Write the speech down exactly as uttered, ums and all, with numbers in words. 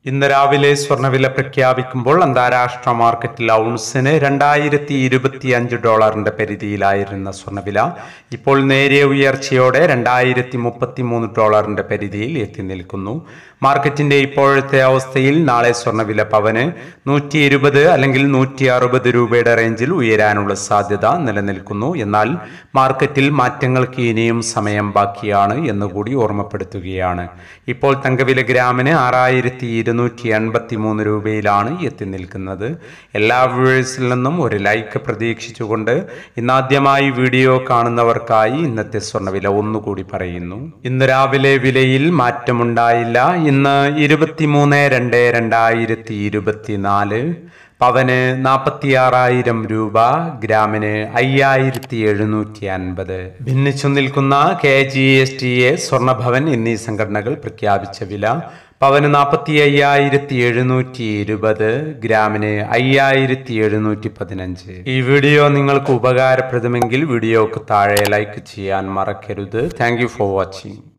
ഇന്ന് രാവിലെ സ്വർണ്ണവില പ്രഖ്യാപിക്കുമ്പോൾ അന്താരാഷ്ട്ര മാർക്കറ്റിൽ ഔൺസിന് രണ്ടായിരത്തി ഇരുപത്തി അഞ്ച് ഡോളറിന്റെ പരിധിയിലായിരുന്ന സ്വർണ്ണവില ഇപ്പോൾ നേരിയ ഉയർച്ചയോടെ രണ്ടായിരത്തി മുപ്പത്തി മൂന്ന് ഡോളറിന്റെ പരിധിയിൽ എത്തി നിൽക്കുന്നു. മാർക്കറ്റിന്റെ ഇപ്പോഴത്തെ അവസ്ഥയിൽ നാളെ സ്വർണ്ണവില പവന് നൂറ്റി ഇരുപത് അല്ലെങ്കിൽ നൂറ്റി അറുപത് രൂപയുടെ റേഞ്ചിൽ ഉയരാനുള്ള സാധ്യത നിലനിൽക്കുന്നു. എന്നാൽ മാർക്കറ്റിൽ മാറ്റങ്ങൾക്ക് ഇനിയും സമയം ബാക്കിയാണ് എന്നുകൂടി ഓർമ്മപ്പെടുത്തുകയാണ്. ഇപ്പോൾ തങ്കവില ഗ്രാമിന് ആറായിരത്തി ഇരുന്നൂറ്റി എൺപത്തി മൂന്ന് രൂപയിലാണ് എത്തി നിൽക്കുന്നത്. എല്ലാ വ്യൂവേഴ്സിൽ നിന്നും ഒരു ലൈക്ക് പ്രതീക്ഷിച്ചുകൊണ്ട് ഇന്നാദ്യമായി വീഡിയോ കാണുന്നവർക്കായി ഇന്നത്തെ സ്വർണ്ണവില ഒന്നുകൂടി പറയുന്നു. ഇന്ന് രാവിലെ വിലയിൽ മാറ്റമുണ്ടായില്ല. ഇന്ന് ഇരുപത്തിമൂന്ന് രണ്ട് രണ്ടായിരത്തി ഇരുപത്തിനാല് പവന് നാൽപ്പത്തി ആറായിരം രൂപ, ഗ്രാമിന് അയ്യായിരത്തി എഴുന്നൂറ്റി അൻപത്. ഭിന്നിച്ചു നിൽക്കുന്ന K G S T A, സ്വർണ്ണഭവൻ എന്നീ സംഘടനകൾ പ്രഖ്യാപിച്ച വില പവന് നാൽപ്പത്തി അയ്യായിരത്തി എഴുന്നൂറ്റി ഇരുപത്, ഗ്രാമിന് അയ്യായിരത്തി എഴുന്നൂറ്റി പതിനഞ്ച്. ഈ വീഡിയോ നിങ്ങൾക്ക് ഉപകാരപ്രദമെങ്കിൽ വീഡിയോക്ക് താഴെ ലൈക്ക് ചെയ്യാൻ മറക്കരുത്. Thank you for watching.